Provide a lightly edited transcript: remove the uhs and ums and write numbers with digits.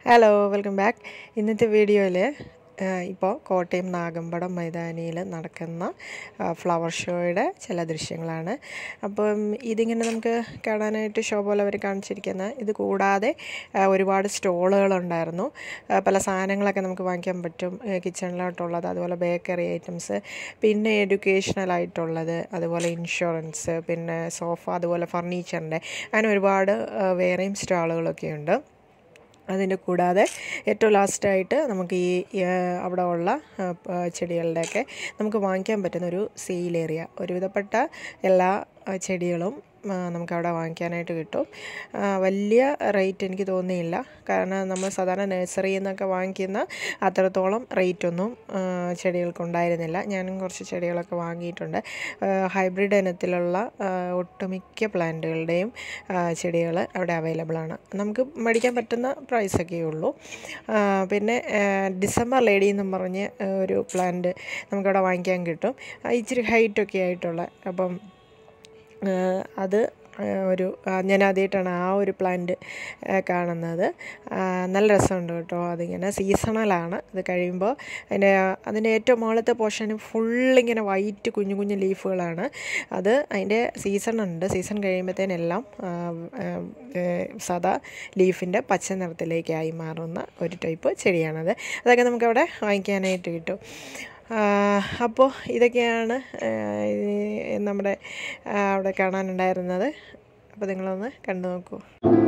Hello welcome back. ഇന്നത്തെ വീഡിയോയിൽ ഇപ്പോൾ കോട്ടയം നാഗമ്പടം മൈതാനിയിൽ നടക്കുന്ന ഫ്ലവർ ഷോയുടെ ചില ദൃശ്യങ്ങളാണ്. അപ്പം ഇതിങ്ങനെ നമുക്ക് കാണാനായിട്ട് ഷോ പോലെ അവർ കാണിച്ചിരിക്കുന്ന ഇത് കൂടാതെ ഒരുപാട് സ്റ്റോളുകളുണ്ടായിരുന്നു. പല സാധനങ്ങളൊക്കെ നമുക്ക് വാങ്ങിക്കാൻ പറ്റും, കിച്ചണിലോട്ടുള്ളത്, അതുപോലെ ബേക്കറി ഐറ്റംസ്, പിന്നെ എഡ്യൂക്കേഷണലായിട്ടുള്ളത്, അതുപോലെ ഇൻഷുറൻസ്, പിന്നെ സോഫ, അതുപോലെ ഫർണിച്ചറിൻ്റെ, അങ്ങനെ ഒരുപാട് വേറെയും സ്റ്റാളുകളൊക്കെ ഉണ്ട്. അതിൻ്റെ കൂടാതെ ഏറ്റവും ലാസ്റ്റായിട്ട് നമുക്ക് അവിടെ ഉള്ള ചെടികളുടെയൊക്കെ നമുക്ക് വാങ്ങിക്കാൻ പറ്റുന്നൊരു സെയിൽ ഏരിയ, ഒരുവിധപ്പെട്ട എല്ലാ ചെടികളും നമുക്കവിടെ വാങ്ങിക്കാനായിട്ട് കിട്ടും. വലിയ റേറ്റ് എനിക്ക് തോന്നിയില്ല, കാരണം നമ്മൾ സാധാരണ നഴ്സറിയിൽ നിന്നൊക്കെ വാങ്ങിക്കുന്ന അത്രത്തോളം റേറ്റൊന്നും ചെടികൾക്കുണ്ടായിരുന്നില്ല. ഞാനും കുറച്ച് ചെടികളൊക്കെ വാങ്ങിയിട്ടുണ്ട്. ഹൈബ്രിഡ് ഇനത്തിലുള്ള ഒട്ടുമിക്ക പ്ലാന്റുകളുടെയും ചെടികൾ അവിടെ അവൈലബിളാണ്. നമുക്ക് മേടിക്കാൻ പറ്റുന്ന പ്രൈസൊക്കെ ഉള്ളൂ. പിന്നെ ഡിസംബർ ലേഡി എന്നും പറഞ്ഞ് ഒരു പ്ലാന്റ് നമുക്കവിടെ വാങ്ങിക്കാൻ കിട്ടും, ഇച്ചിരി ഹൈറ്റൊക്കെ ആയിട്ടുള്ള. അപ്പം അത് ഞാൻ ആദ്യമായിട്ടാണ് ആ ഒരു പ്ലാന്റ് കാണുന്നത്. നല്ല രസമുണ്ട് കേട്ടോ. അതിങ്ങനെ സീസണലാണ്. അത് കഴിയുമ്പോൾ അതിൻ്റെ ഏറ്റവും മുകളിലത്തെ പോർഷന് ഫുള്ളിങ്ങനെ വൈറ്റ് കുഞ്ഞു കുഞ്ഞു ലീഫുകളാണ്. അത് അതിൻ്റെ സീസണുണ്ട്. സീസൺ കഴിയുമ്പോഴത്തേനെല്ലാം സാദാ ലീഫിൻ്റെ പച്ച നിറത്തിലേക്കായി മാറുന്ന ഒരു ടൈപ്പ് ചെടിയാണത്. അതൊക്കെ നമുക്കവിടെ വാങ്ങിക്കാനായിട്ട് കിട്ടും. അപ്പോൾ ഇതൊക്കെയാണ് നമ്മുടെ അവിടെ കാണാനുണ്ടായിരുന്നത്. അപ്പോൾ നിങ്ങളൊന്ന് കണ്ടു നോക്കൂ.